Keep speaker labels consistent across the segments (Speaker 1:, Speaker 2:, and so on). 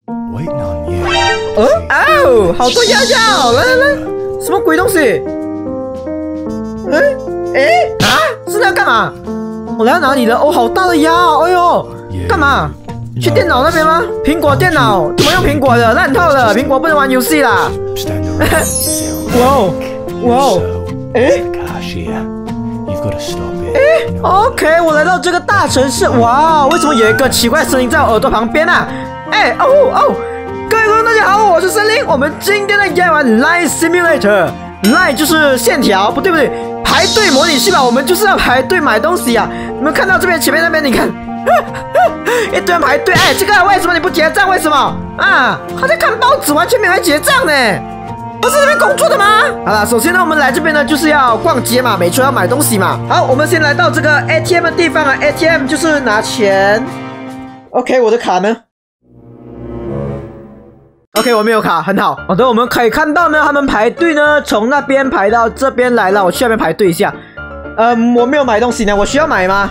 Speaker 1: 哦，好多药药，来来来，什么鬼东西？是要干嘛？我来到哪里了？哦，好大的药！哎呦，干嘛？去电脑那边吗？苹果电脑怎么用苹果的？烂透了，苹果不能玩游戏啦！哇哦，哇哦！OK， 我来到这个大城市，哇，为什么有一个奇怪的声音在我耳朵旁边啊？各位观众大家好，我是森林，我们今天来演玩 Line Simulator，Line 就是线条，不对，排队模拟器吧，我们就是要排队买东西啊！你们看到这边前面那边，你看，一堆人排队，这个为什么你不结账？为什么啊？他在看报纸，完全没来结账呢。不是这边工作的吗？好了，首先呢，我们来这边呢就是要逛街嘛，每周要买东西嘛。好，我们先来到这个 ATM 的地方啊 ，ATM 就是拿钱。OK， 我的卡呢 ？OK， 我没有卡，很好。好的，我们可以看到呢，他们排队呢，从那边排到这边来了。我去那边排队一下。我没有买东西呢，我需要买吗？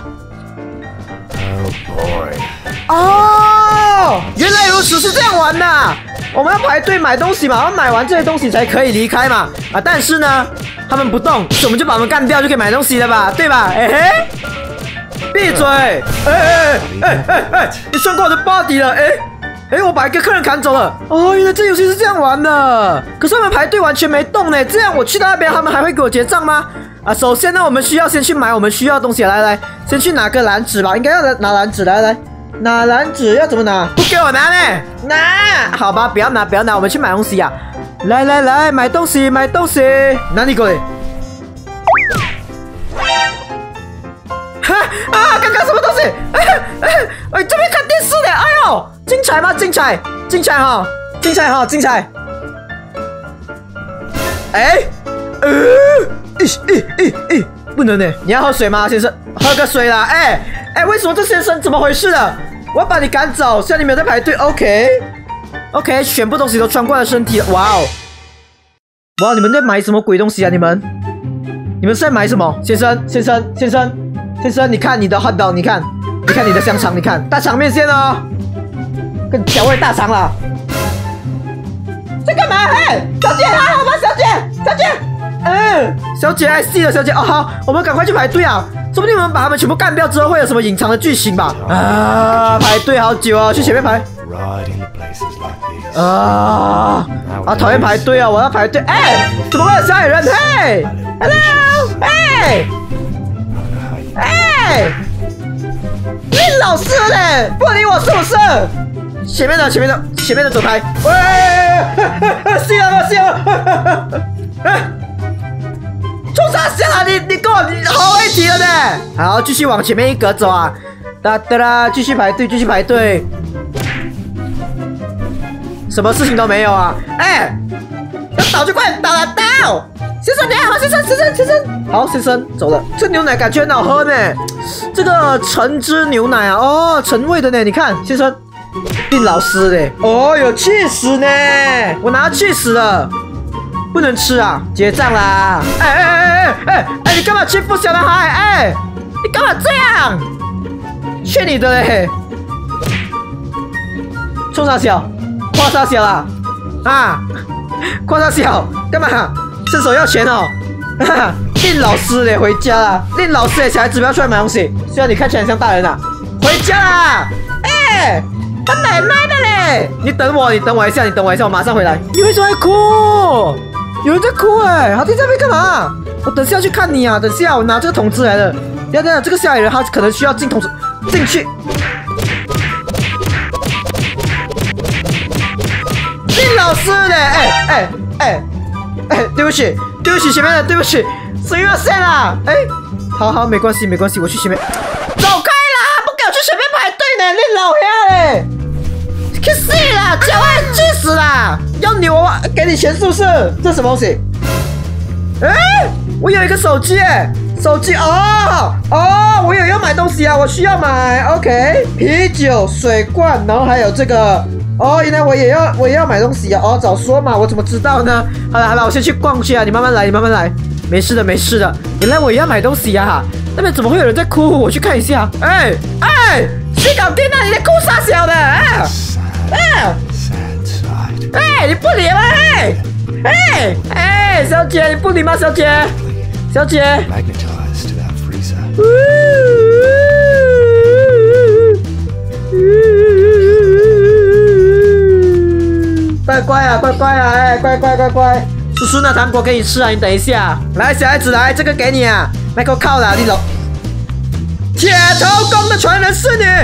Speaker 1: 哦，原来如此，是这样玩的。我们要排队买东西嘛，然后买完这些东西才可以离开嘛。但是呢，他们不动，所以我们就把他们干掉，就可以买东西了吧，对吧？闭嘴！你穿过我的 body 了，我把一个客人砍走了。哦，原来这游戏是这样玩的。可是他们排队完全没动呢，这样我去到那边，他们还会给我结账吗？首先呢，我们需要先去买我们需要的东西，来，先去拿个篮子吧，应该要拿篮子，来。拿篮子要怎么拿？不给我拿呢？拿，好吧，不要拿，我们去买东西呀。来，买东西。哪里鬼？刚刚什么东西？这边看电视的，哎呦，精彩吗？精彩！不能呢！你要喝水吗，先生？喝个水啦！为什么这先生怎么回事了？我要把你赶走，现在你没有在排队。OK， 全部东西都穿过了身体了。哇，你们在买什么鬼东西啊？你们是在买什么？先生，你看你的 hot dog， 你看你的香肠，你看大肠面线哦，跟调味大肠啦。在干嘛？小姐还好吗？小姐。小姐爱戏了，小姐哦，好，我们赶快去排队啊！说不定我们把他们全部干掉之后，会有什么隐藏的剧情吧？排队好久啊，去前面排。讨厌排队啊！我要排队。怎么会有小矮人？嘿 ，Hello， 你老师嘞，不理我是不是？前面的走开！死了！冲啥笑啊？你跟我好一起了呢！好，继续往前面一格走啊！继续排队，什么事情都没有啊！要倒就快点倒！先生你好，先生，好，先生走了。这牛奶感觉很好喝呢，这个橙汁牛奶啊，橙味的呢，你看，先生，丁老师嘞，有cheese呢，我拿到cheese了。不能吃啊！结账啦！你干嘛欺负小男孩？你干嘛这样？去你的嘞！冲啥小？夸啥小啊？夸啥小？干嘛？伸手要钱哦！令老师嘞，回家啦！令老师嘞，小孩子不要出来买东西。虽然你看起来很像大人啊，回家啦！他奶奶的嘞！你等我一下，我马上回来。你为什么会哭？有人在哭他在这边干嘛？我等下去看你啊！等下我拿这个桶子来了。等下，这个小矮人他可能需要进桶子进去。林老师嘞！对不起，前面的对不起，谁要线啦？好，没关系，我去前面。走开啦！不给我去前面排队呢，你老兄嘞！去死啦！脚爱气死啦！要牛啊！给你钱是不是？这什么东西？我有一个手机手机我也要买东西啊！我需要买 OK 啤酒、水罐，然后还有这个原来我也要买东西啊！早说嘛，我怎么知道呢？好了，我先去逛去啊！你慢慢来，没事的。原来我也要买东西啊！那边怎么会有人在哭？我去看一下。谁搞定啊？你在哭啥小的？ 哎，你不理吗？哎，小姐，你不理吗？小姐，小姐。
Speaker 2: Magnetized to that freezer.
Speaker 1: 乖乖啊，乖乖啊，哎，乖乖乖乖，叔叔拿糖果给你吃啊，你等一下。来，小孩子来，这个给你啊，麦克靠了，你走。铁头功的传人是你。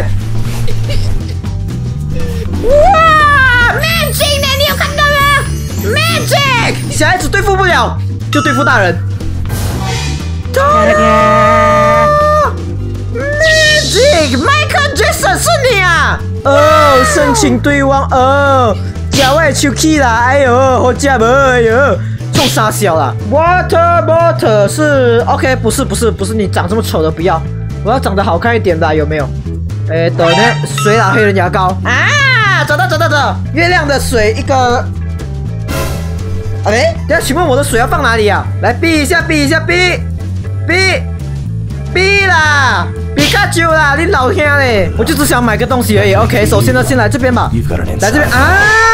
Speaker 1: 哇 ，Magic 呢？你有看到吗 ？Magic， 小孩子对付不了，就对付大人。Magic， Michael Jackson 是你啊？哦，深情对望哦。假外手气啦，哎呦，好假不？哎呦，中傻小啦。Water 是 OK， 不是你长这么丑的不要，我要长得好看一点的，有没有？哎，等呢，水啦，黑人牙膏啊，找到，月亮的水一个。哎，等下，请问我的水要放哪里啊？来避一下避啦，比卡丘啦，你老兄嘞！我就只想买个东西而已。OK， 首先呢，先来这边吧，来这边啊！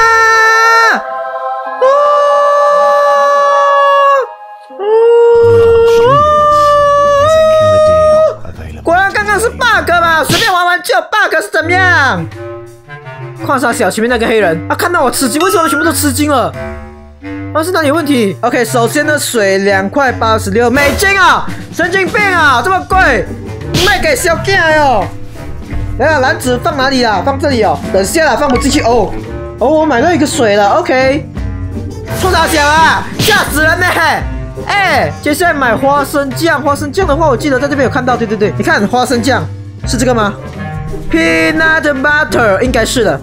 Speaker 1: 果然刚刚是 bug 吧？随便玩就有 bug 是怎么样？矿沙小前面那个黑人啊，看到我吃惊，为什么全部都吃惊了？是哪里有问题 ？OK， 首先呢，水2.86块美金啊，神经病啊，这么贵，卖给小囝哦。来了，篮子放哪里啦？放这里哦。等下啦，放不进去哦。我买到一个水了 ，OK。冲啥小啊？吓死人呢！哎，接下来买花生酱，花生酱的话，我记得在这边有看到，对，你看花生酱是这个吗 ？Peanut butter 应该是的。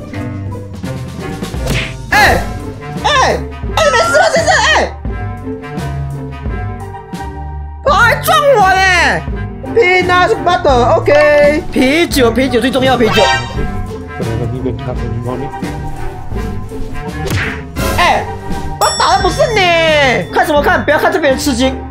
Speaker 1: 你没事吧，先生？还撞我呢 ！Peanut butter，OK， 啤酒最重要，啤酒。我打的不是你，看什么看？不要看这边人吃惊。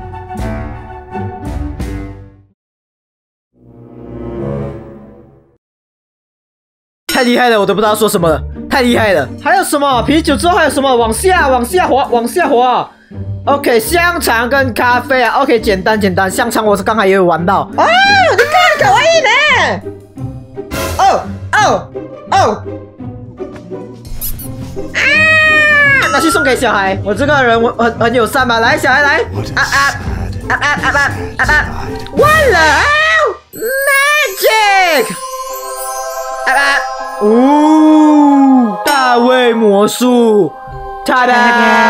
Speaker 1: 太厉害了，我都不知道说什么了，太厉害了。还有什么？啤酒之后还有什么？往下滑。OK， 香肠跟咖啡啊。OK， 简单。香肠我是刚才也有玩到。哦，你看，可爱呢。拿去送给小孩。我这个人我很友善吧？来，小孩来。完了 ，Magic。大卫魔术，他的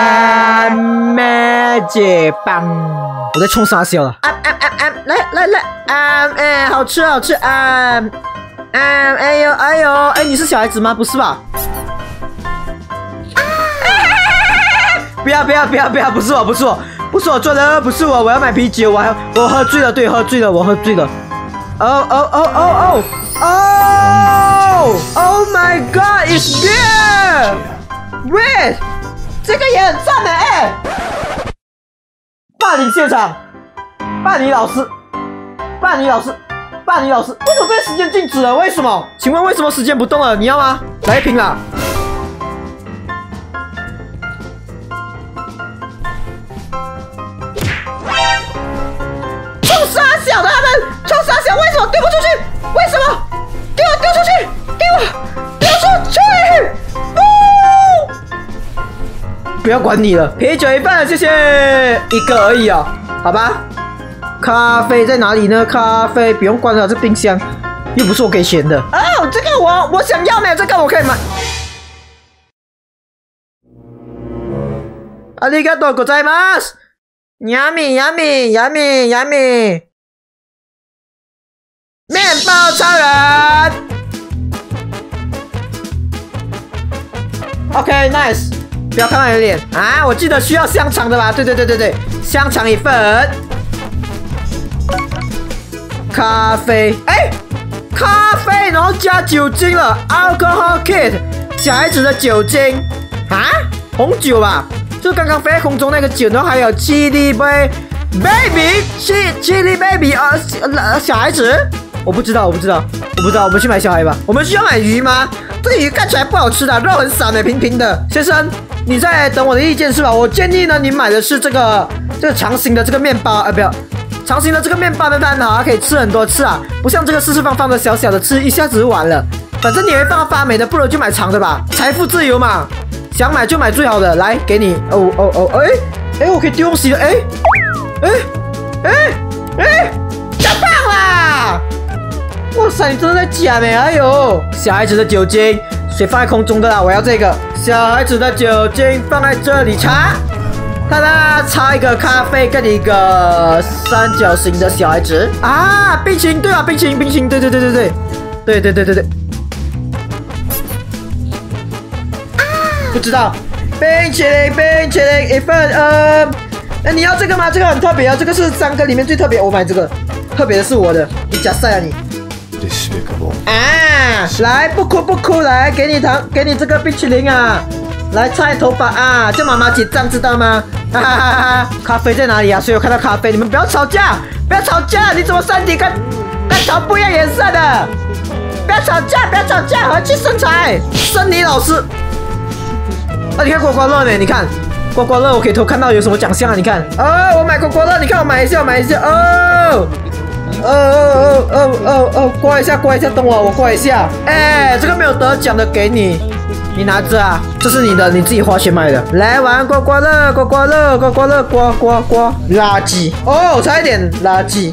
Speaker 1: Magic 棒，我在冲傻笑了。来，好吃，哎呦，你是小孩子吗？不是吧？不要，不是我做的，不是我要买啤酒，我喝醉了，对，喝醉了，我喝醉了。Oh my God, it's good! Wait， 这个也很赞的哎！霸凌现场，霸凌老师，为什么这个时间静止了？为什么？请问为什么时间不动了？你要吗？来一瓶啦！冲傻小的他们，冲傻小，为什么丢不出去？为什么？给我丢出去！丢出去！不要管你了，啤酒一半，谢谢。一个而已啊，好吧。咖啡在哪里呢？咖啡不用关了，这冰箱又不是我给钱的。哦，这个我想要呢，这个我可以买。ありがとうございます。Yummy。面包超人 ，OK nice， 不要看到你的脸啊！我记得需要香肠的吧？对，香肠一份，咖啡，咖啡，然后加酒精了 ，alcohol kit， 小孩子的酒精啊，红酒吧，就刚刚飞在空中那个酒，然后还有chili baby，chili baby 小孩子。 我不知道，我们去买小孩吧。我们需要买鱼吗？这个鱼看起来不好吃的，肉很少呢，平平的。先生，你在等我的意见是吧？我建议呢，你买的是这个长形的这个面包，不要。长形的这个面包的蛋好，它可以吃很多次啊，不像这个四四方方的小小的，吃一下子就完了。反正你会放到发霉的，不如就买长的吧。财富自由嘛，想买就买最好的，来给你。哎，我可以丢东西了，长胖啦！哇塞，你真的在假呢？哎呦，小孩子的酒精，水放在空中的啦，我要这个。小孩子的酒精放在这里擦。他呢，插一个咖啡跟一个三角形的小孩子啊，冰淇淋对吧？冰淇淋，对。不知道，冰淇淋一份，你要这个吗？这个很特别啊，这个是3个里面最特别，我买这个，特别的是我的，你假赛啊你。
Speaker 2: Despicable.
Speaker 1: 啊，来不哭，来给你糖，给你这个冰淇淋啊。来擦头发啊，叫妈妈结账知道吗？哈哈哈哈！咖啡在哪里啊？所以我看到咖啡，你们不要吵架，你怎么身体跟头不一样颜色的？不要吵架，和气生财。生理老师，啊，你看刮刮乐呢？你看刮刮乐，我可以偷看到有什么奖项啊？你看，我买刮刮乐，你看我买一下，刮一下，等我刮一下。哎，这个没有得奖的给你。你拿着啊，这是你的，你自己花钱买的。来玩刮刮乐，刮，垃圾哦，差一点，垃圾，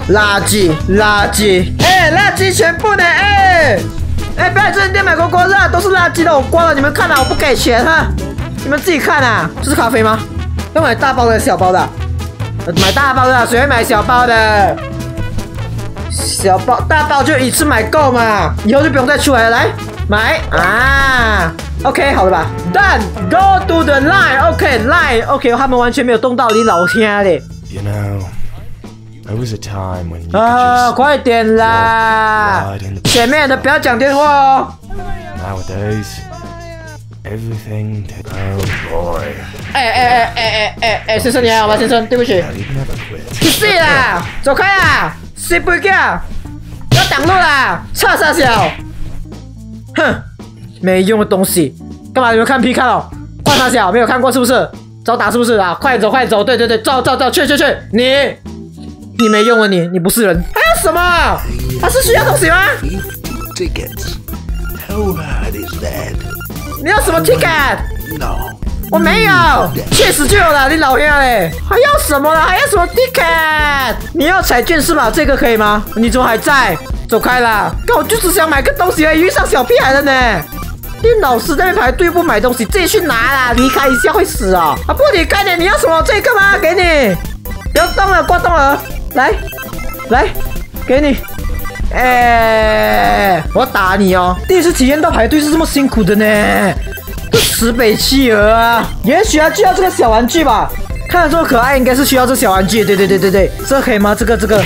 Speaker 1: 哎，垃圾全部呢，哎，不要在这店买刮刮乐，都是垃圾的，我刮了，你们看啊，我不给钱哈，你们自己看啊。这是咖啡吗？要买大包的小包的？买大包的，谁会买小包的？小包，大包就一次买够嘛，以后就不用再出来了，来。买啊 ，OK， 好了吧 ？Done， go to the line，OK， 他们完全没有动到你老兄嘞。
Speaker 2: You know, there was a time when you
Speaker 1: 啊，
Speaker 2: could just
Speaker 1: 快点啦！
Speaker 2: ride in the
Speaker 1: 前面的不要讲电话哦。
Speaker 2: Nowadays, everything. Oh boy.
Speaker 1: 哎，先生你还好吗？先生，对不起。
Speaker 2: You'd never quit.
Speaker 1: 去死啦！走开啦！谁不给？要挡路啦！差啥小？哼，没用的东西，干嘛？你们看皮看哦，换他小没有看过是不是？找打是不是啊？快走，对，走，去，你没用啊你不是人，还有什么？他是需要东西吗？
Speaker 2: Tickets. How hard is that?
Speaker 1: 你要什么 ticket？
Speaker 2: No.
Speaker 1: 我没有，确实就有了，你老娘嘞，还要什么了？还要什么 ticket？ 你要彩券是吧？这个可以吗？你怎么还在？走开啦！我就只想买个东西而已，遇上小屁孩了呢。你老师在那边排队不买东西，自己去拿啦！离开一下会死啊！不，你快点，你要什么？这个吗？给你，不要动了，挂动了，来，给你。哎，我打你哦！第一次体验到排队是这么辛苦的呢，这死北企鹅啊！也许就要这个小玩具吧，看着这么可爱，应该是需要这小玩具。对，这可以吗？这个。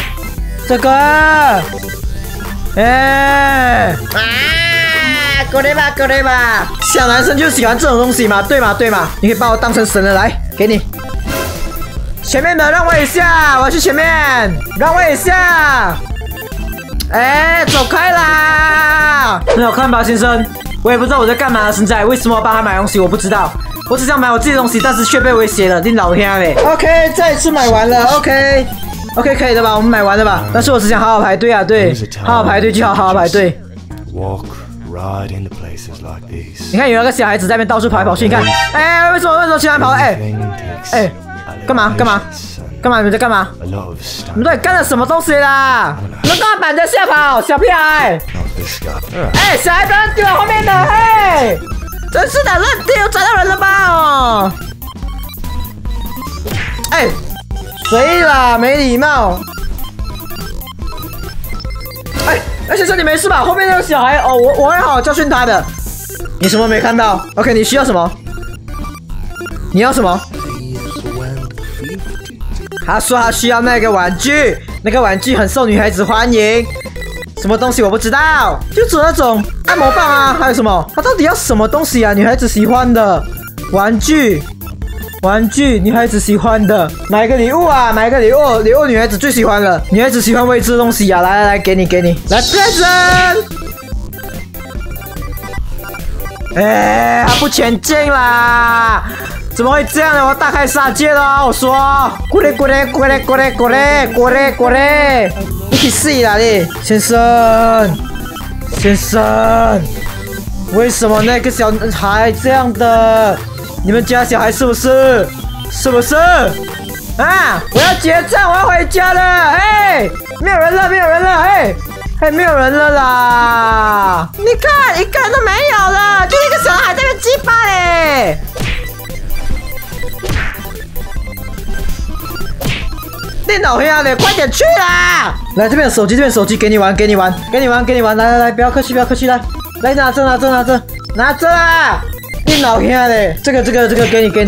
Speaker 1: 哎过来吧！小男生就喜欢这种东西嘛，对嘛？你可以把我当成神了，来，给你。前面的让位一下，我要去前面，让位一下。哎，走开啦！很好看吧，先生？我也不知道我在干嘛，现在为什么要帮他买东西，我不知道。我只想买我自己的东西，但是却被威胁了，你老兄嘞 ！OK， 再一次买完了 ，OK， 可以的吧？我们买完了吧？但是我只想好好排队啊，对，好好排队就好好排队。
Speaker 2: Walk right into places like these.
Speaker 1: 你看有那个小孩子在那边到处跑来跑去，你看，哎，为什么喜欢跑？哎，干嘛？你们在干嘛？你们到底干了什么东西啦？你们干嘛板着下跑，小屁孩！哎，小孩不要丢后面的，嘿！真是的，乱丢，找到人了吧？哦，哎，谁啦？没礼貌！哎，先生，你没事吧？后面那个小孩，哦，我会好好教训他的。你什么没看到 ？OK， 你需要什么？你要什么？他说他需要那个玩具，那个玩具很受女孩子欢迎。什么东西我不知道，就只有那种按摩棒啊，还有什么？他到底要什么东西啊？女孩子喜欢的玩具， 玩具，女孩子喜欢的，买个礼物啊，买个礼物，礼物女孩子最喜欢了，女孩子喜欢未知的东西呀、啊，来来来，给你，来 present。哎，他不前进啦！怎么会这样呢？我大开杀戒了！我说，过来，你去死啦你！先生，为什么那个小孩这样的？你们家小孩是不是？啊！我要结账，我要回家了！哎，没有人了，哎！没有人了啦！你看，一个人都没有了，就一个小孩在那鸡巴嘞！电脑黑暗的，快点去啦！来这边有手机，给你玩，来，不要客气，来拿着啦！电脑黑暗的，这个给你，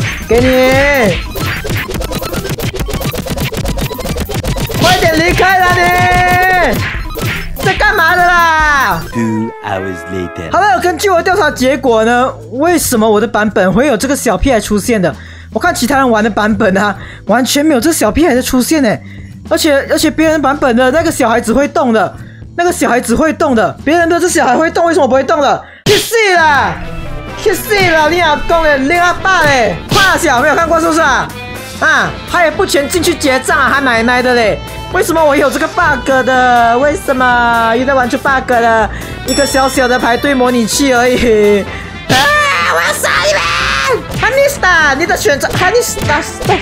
Speaker 1: 快点离开啦你！在干嘛的啦
Speaker 3: ？2 hours later。
Speaker 1: 好了，根据我调查结果呢，为什么我的版本会有这个小屁孩出现的？我看其他人玩的版本啊，完全没有这个小屁孩的出现呢。而且别人版本的那个小孩子会动的，别人的这小孩会动，为什么不会动的？去死啦！你老公嘞，你阿爸嘞，怕小没有看过是不是啊？啊，他也不全进去结账啊，还奶奶的嘞。为什么我有这个 bug 的？为什么又在玩出 bug 了？一个小小的排队模拟器而已。啊！我要杀你们 ！Hanista， 你的选择 ，Hanista，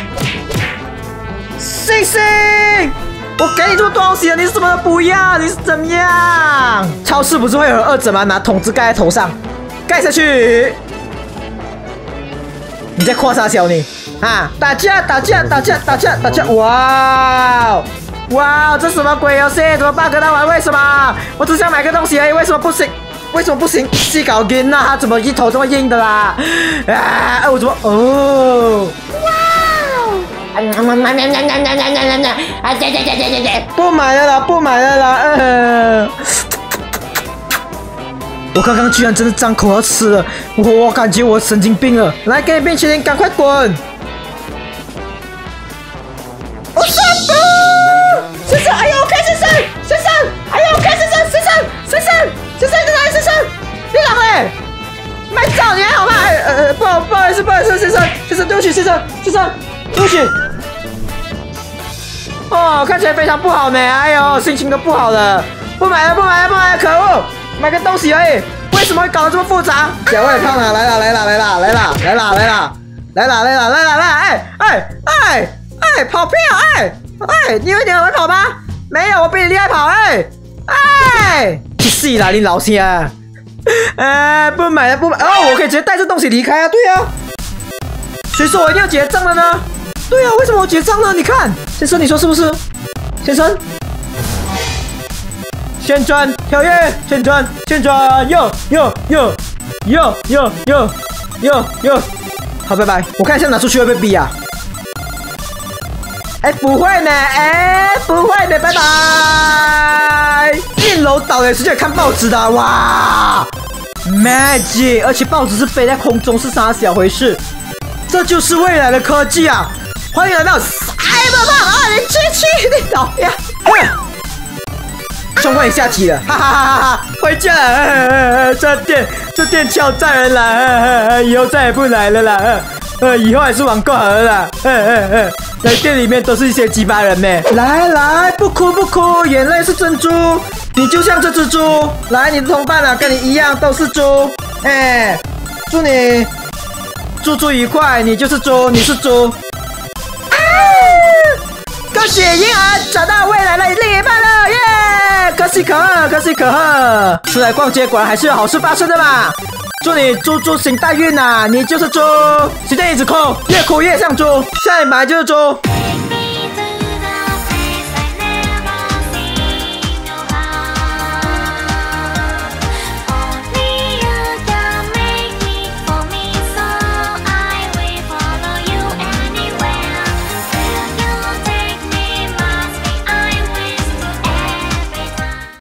Speaker 1: 星星，我给你这么多东西了，你什么都不要，你是怎么样？超市不是会有二者吗？拿桶子盖在头上，盖下去。你在夸啥小你？啊！打架！哇，这什么鬼游戏？怎么 bug 到玩？为什么？我只想买个东西而已，为什么不行？细搞硬啊！他怎么一头这么硬的啦？啊！我怎么？哦！哇！不买了啦！我刚刚居然真的张口要吃了，我感觉我神经病了。来，给你冰淇淋，赶快滚！我上不！先生，哎呦 ，OK， 先生，哎呦 ，OK， 先生，在哪里？先生，你哪位？卖照你还好吗？不好意思，先生，对不起，先生，对不起。哦，看起来非常不好呢，哎呦，心情都不好了。不买了，可恶！买个东西而已，为什么会搞得这么复杂？小外胖啊，来啦！哎，跑票！你以为你很会跑吗？没有，我比你厉害跑！去死啦，你老兄啊！不买了！哦，我可以直接带着东西离开啊！对啊，谁说我一定要结账了呢？对啊，为什么我结账呢？你看，先生，你说是不是？先生。旋转跳跃，旋转，哟！好，拜拜。我看一下拿出去会不会逼啊？不会呢，拜拜。1楼倒的，直接看报纸的，哇 ，Magic！ 而且报纸是飞在空中，是啥小回事？这就是未来的科技啊！欢迎来到Cyberpunk 2077，你倒呀！冲冠下体了，哈！回家了，这店敲诈人了，以后再也不来了啦，以后还是网购好了啦，来店里面都是一些鸡巴人呢。来，不哭，眼泪是珍珠，你就像这只猪。来，你的同伴啊，跟你一样都是猪，祝你猪愉快，你就是猪，你是猪。恭喜婴儿找到未来的另一半了，耶！可喜可贺！出来逛街果然还是有好事发生的嘛！祝你猪行大运呐！你就是猪，时间一直哭，越哭越像猪，下一本来就是猪。